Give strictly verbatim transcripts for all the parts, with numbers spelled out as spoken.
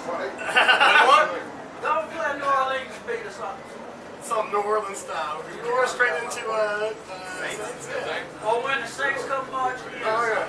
What? Don't play New Orleans beat us up. Some New Orleans style. We go straight into uh, uh Saints. Or when the Saints come march in. Oh yeah.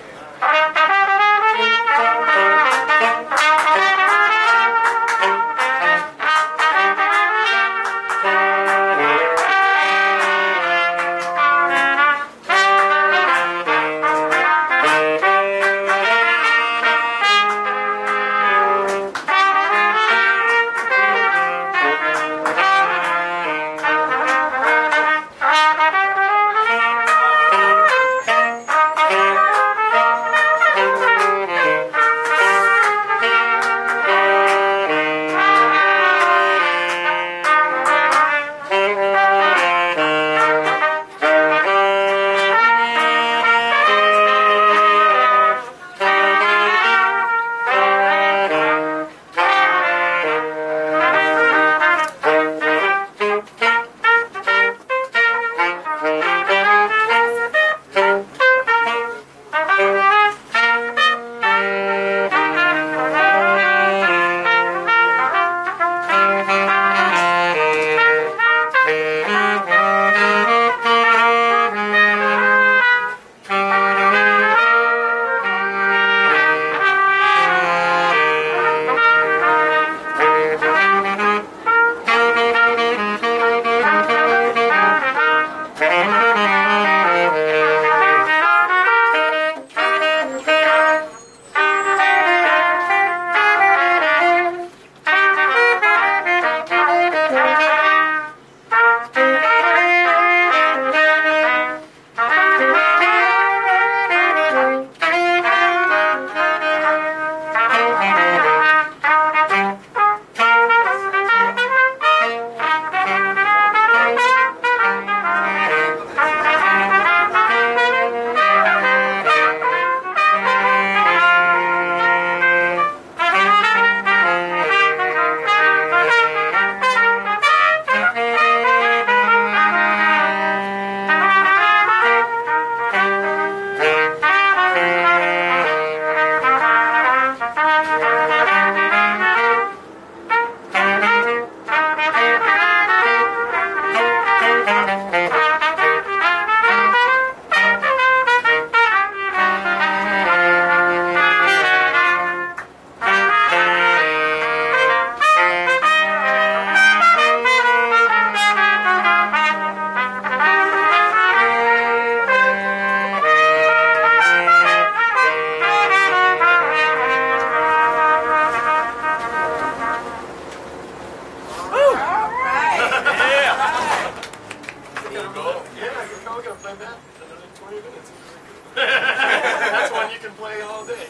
That's one you can play all day.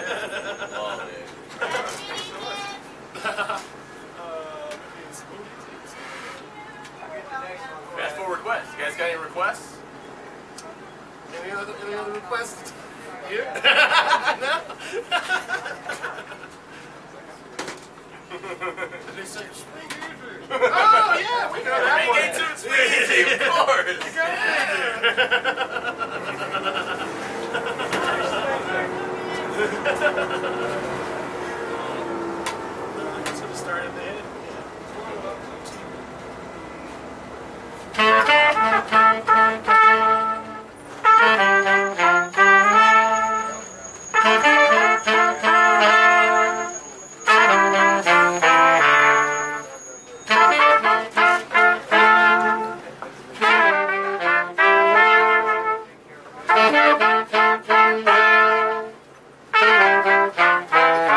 All day. Fast forward requests. You guys got any requests? Any other, any other requests? Here? No? They say, Swing Easy. Oh, yeah, we know that one. Renegade Suit Swing Easy, of course. Sort of start at the head. Thank you.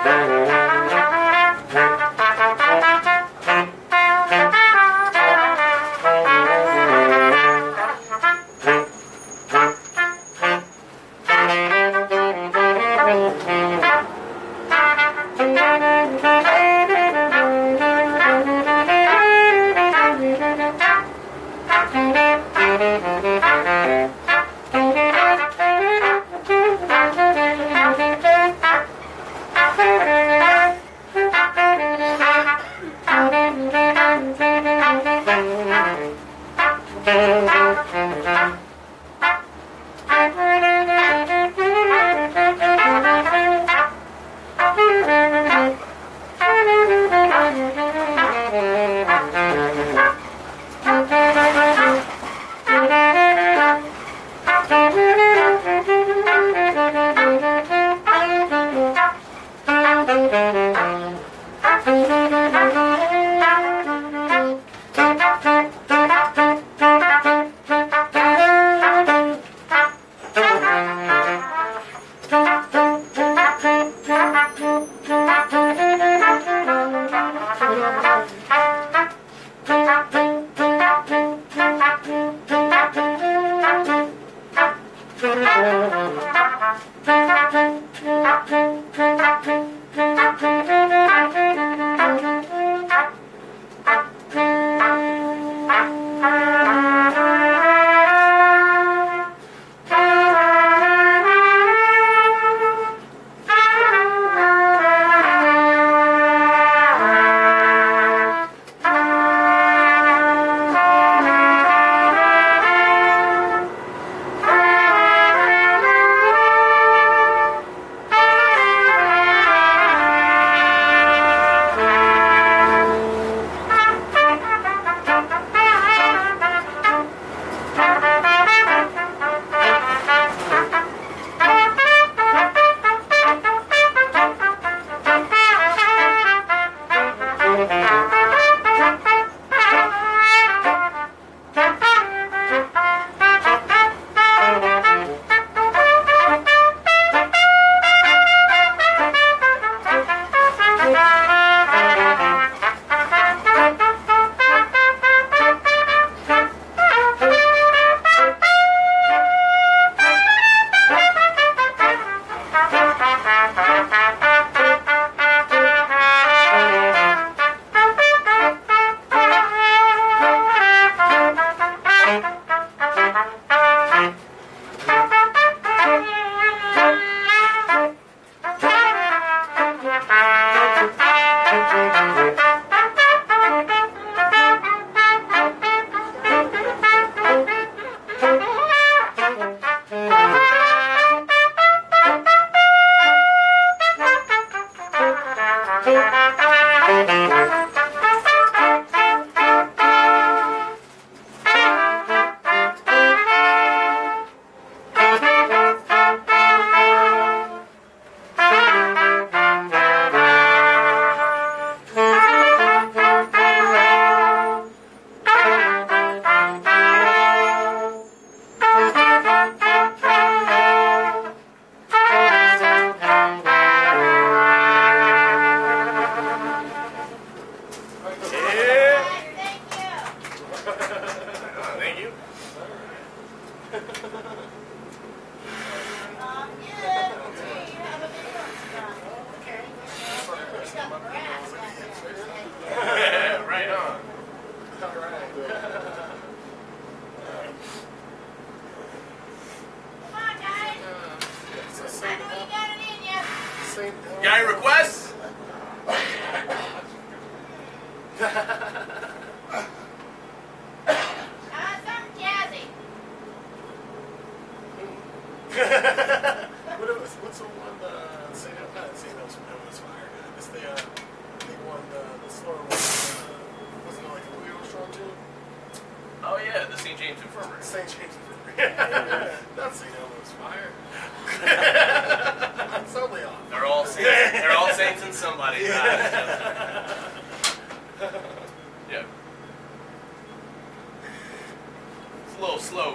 Got any requests? What it was, what's the one, uh, Saint El- not Saint Elmo's Elmo's Fire. It's the, uh, big one, uh, the slower one, uh, wasn't it like a Louis Armstrong tune? Oh yeah, the Saint James Infirmary. Saint James Infirmary. Yeah, not Saint Elmo's Fire. That's totally off. They're all saints. They're all saints in somebody's eyes. Yeah. It's a little slow.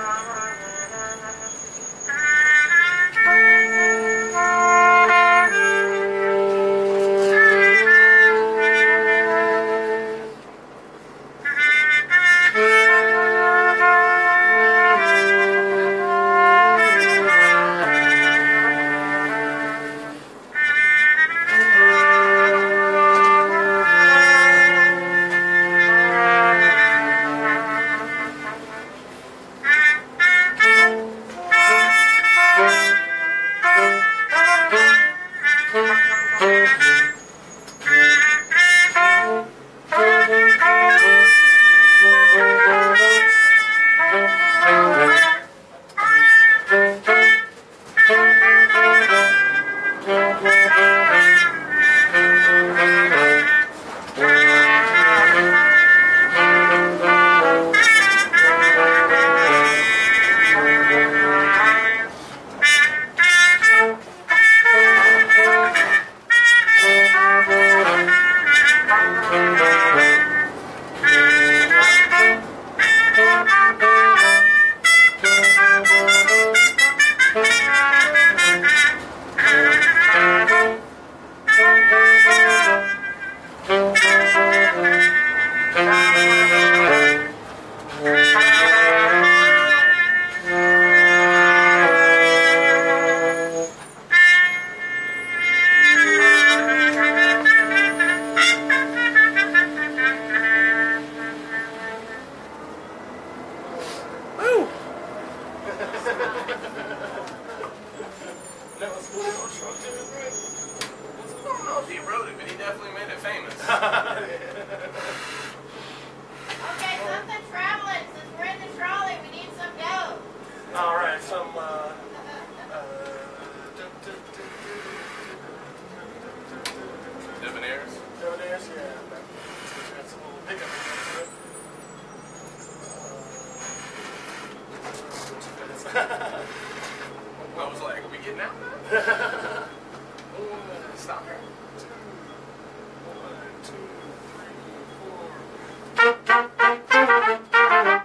That was Louis Armstrong too, right? I don't know if he wrote it, but he definitely made it famous. Okay, something traveling. Since we're in the trolley, we need some dough. All right, some. Uh, uh, Debonaires. Debonaires, yeah. That's a little pickup into it. Uh, I was like, are we getting out now? Stop here. One, two, three, four.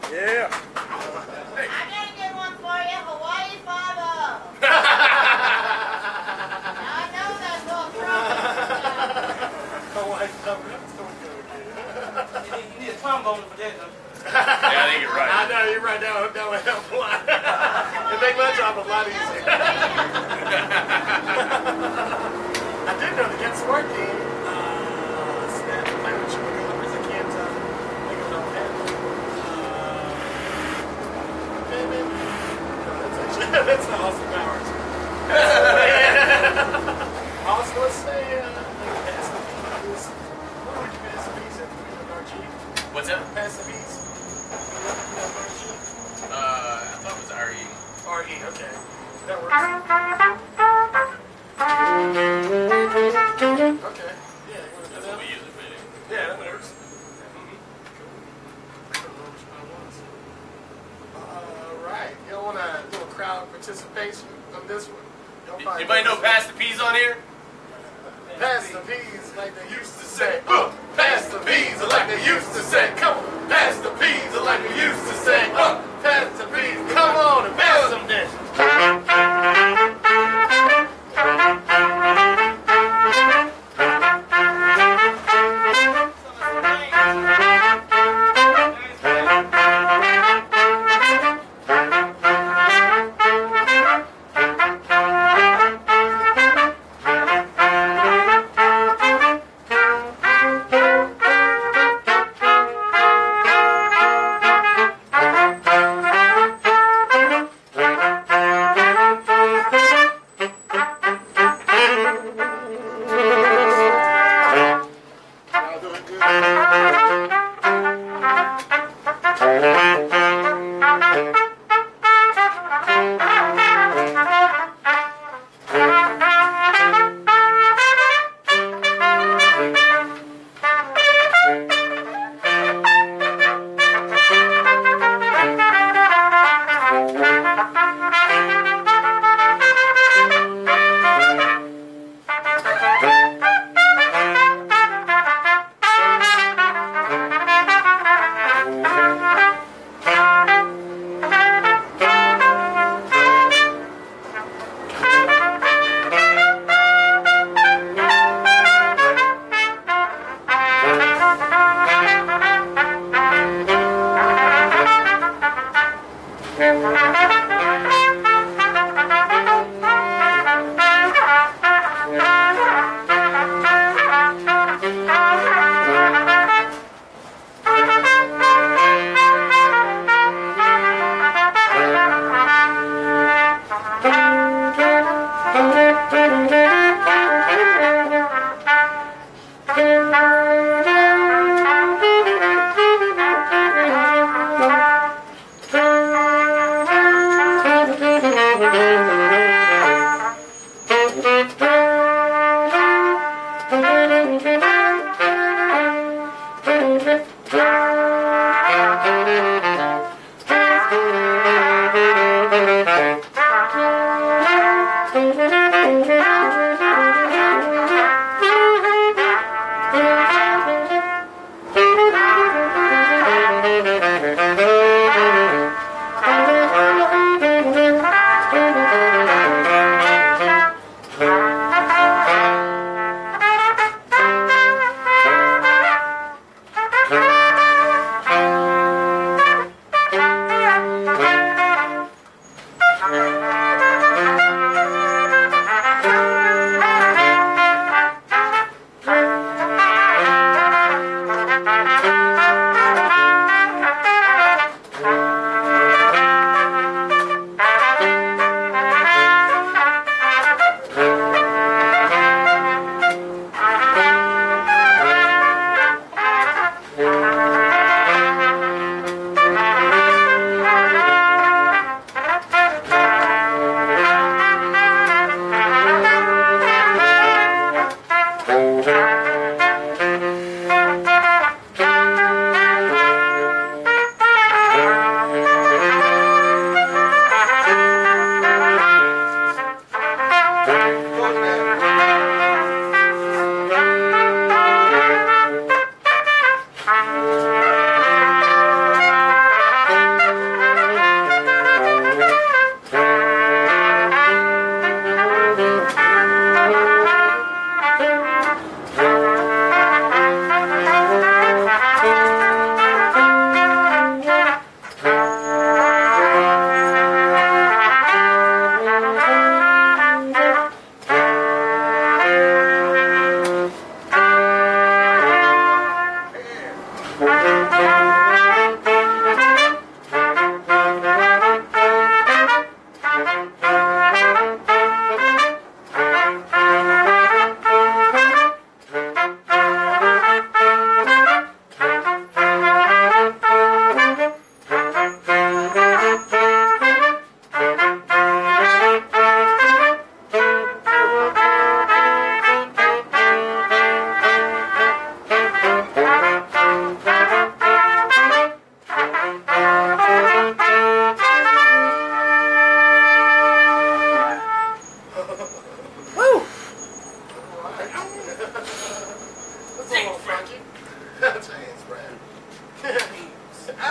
Yeah. I got a good one for you. Hawaii Five-O. Now I know that's all trouble. Hawaii Five-O. That's so good. You need, you need a trombone for that, though. Yeah, I think you're right. I know, you're right. That would, that would help a lot. It make my job a lot easier. I did know the Get Smart team. Uh, Snap, play with Sugar Clippers. I can't uh, think of no head. Uh, baby. No, that's actually, that's not Austin Powers. Also, let's say, uh, like, pass the peas. What would you pass the peas at with R G? What's that? Pass the peas. Uh, I thought it was R E. R E, okay. That works. Okay. Yeah, you want to do That's that? what we use it for. Yeah, that works. Alright. You don't want to do a crowd participation on this one? Y'all probably Anybody know Pass the Peas on here? Pass the peas like they used to say. Uh, pass the peas like they used to say. Come on. Pass the peas like they used to say. Uh, pass the peas. Come on and pass them then.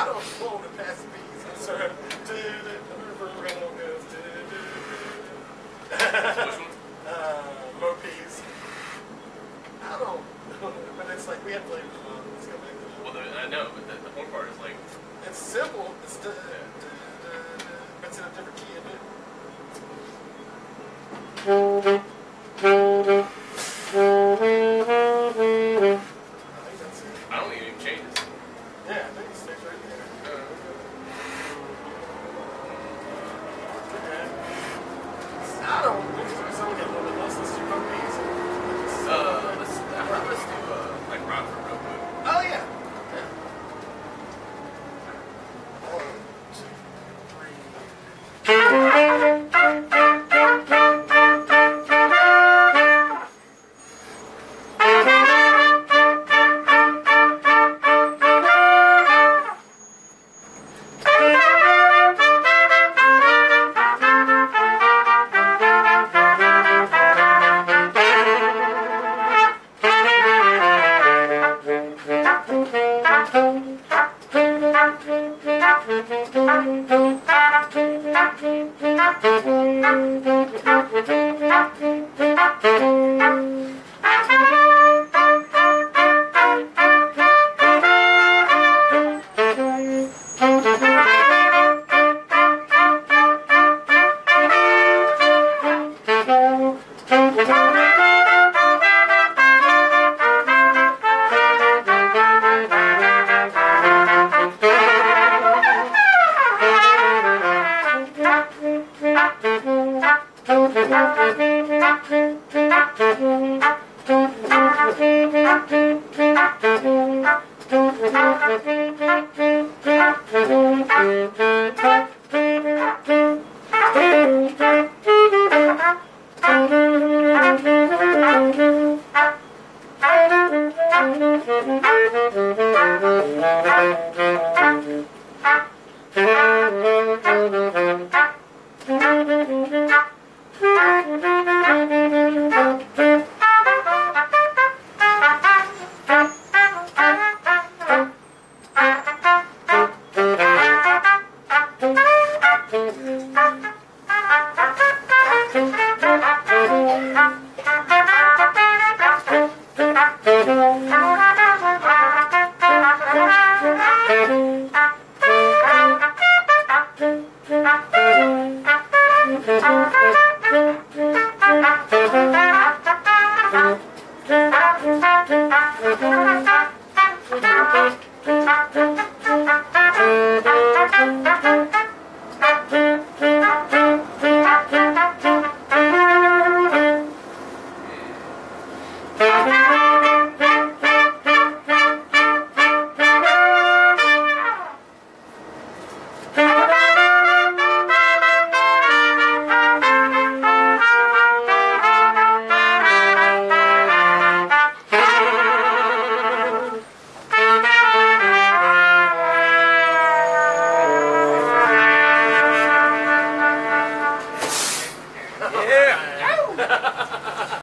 don't flow to pass the bees. I'm sorry. The river round goes. Which one? Uh, low peas. I don't know, but it's like we have to like, uh, let's go back to the, Well, the, I know, but the, the horn part is like. it's simple, it's the, but it's in a different key, isn't it? I think that's it. I don't think it even changes. Yeah, I think it stays right there. Okay. I don't know, someone get a little bit less, let's do low peas. Uh, let's, how about let's do, uh, like Rockford real quick. Oh yeah. Yeah. One, two, Thank you.